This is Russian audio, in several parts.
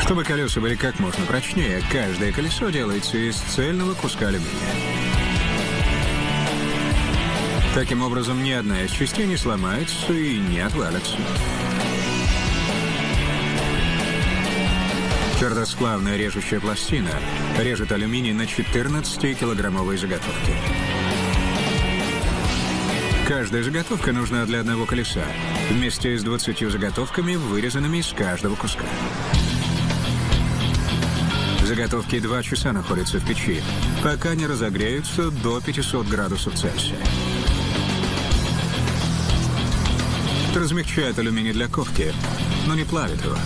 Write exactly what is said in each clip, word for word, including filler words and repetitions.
Чтобы колеса были как можно прочнее, каждое колесо делается из цельного куска алюминия. Таким образом, ни одна из частей не сломается и не отвалится. Твердосплавная режущая пластина режет алюминий на четырнадцатикилограммовые заготовки. Каждая заготовка нужна для одного колеса, вместе с двадцатью заготовками, вырезанными из каждого куска. Заготовки два часа находятся в печи, пока не разогреются до пятисот градусов Цельсия. Это размягчает алюминий для ковки, но не плавит его.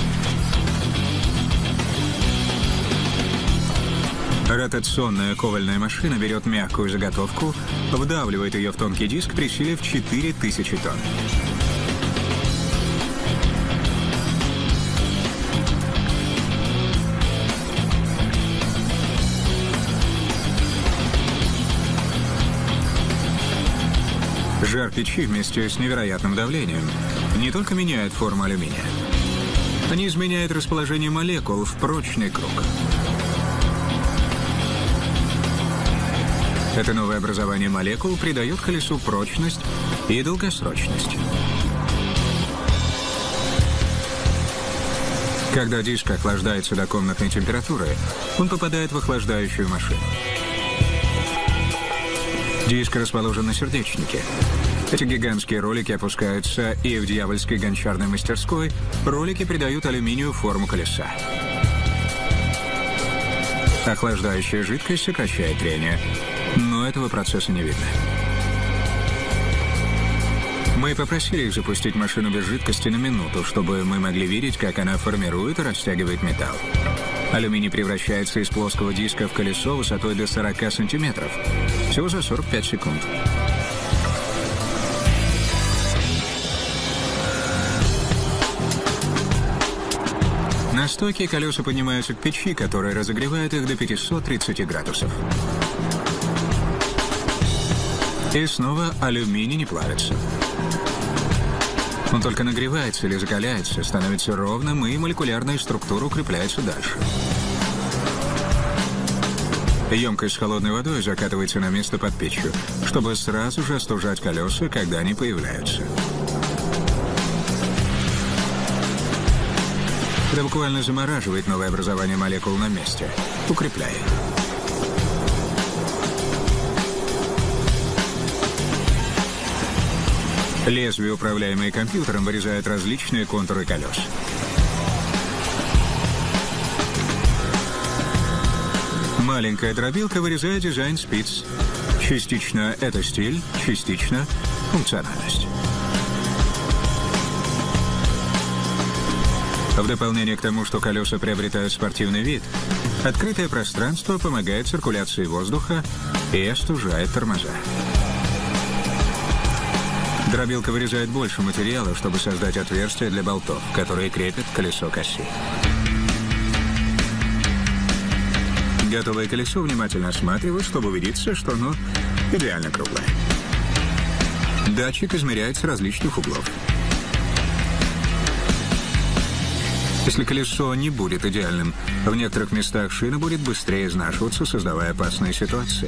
Ротационная ковальная машина берет мягкую заготовку, вдавливает ее в тонкий диск при силе в четыре тысячи тонн. Жар печи вместе с невероятным давлением не только меняет форму алюминия, они изменяют расположение молекул в прочный круг. Это новое образование молекул придает колесу прочность и долгосрочность. Когда диск охлаждается до комнатной температуры, он попадает в охлаждающую машину. Диск расположен на сердечнике. Эти гигантские ролики опускаются, и в дьявольской гончарной мастерской ролики придают алюминию форму колеса. Охлаждающая жидкость сокращает трение, но этого процесса не видно. Мы попросили их запустить машину без жидкости на минуту, чтобы мы могли видеть, как она формирует и растягивает металл. Алюминий превращается из плоского диска в колесо высотой до сорока сантиметров. Всего за сорок пять секунд. На стойке колеса поднимаются к печи, которая разогревает их до пятисот тридцати градусов. И снова алюминий не плавится. Он только нагревается или закаляется, становится ровным, и молекулярная структура укрепляется дальше. Емкость с холодной водой закатывается на место под печью, чтобы сразу же остужать колеса, когда они появляются. Это буквально замораживает новое образование молекул на месте, укрепляя. Лезвие, управляемое компьютером, вырезает различные контуры колес. Маленькая дробилка вырезает дизайн спиц. Частично это стиль, частично функциональность. В дополнение к тому, что колеса приобретают спортивный вид, открытое пространство помогает циркуляции воздуха и остужает тормоза. Дробилка вырезает больше материала, чтобы создать отверстия для болтов, которые крепят колесо к оси. Готовое колесо внимательно осматривают, чтобы убедиться, что оно идеально круглое. Датчик измеряет с различных углов. Если колесо не будет идеальным, в некоторых местах шина будет быстрее изнашиваться, создавая опасные ситуации.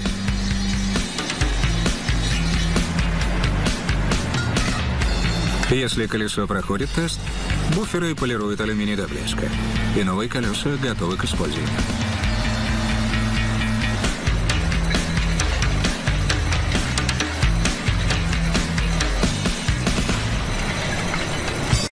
Если колесо проходит тест, буферы полируют алюминий до блеска, и новые колеса готовы к использованию.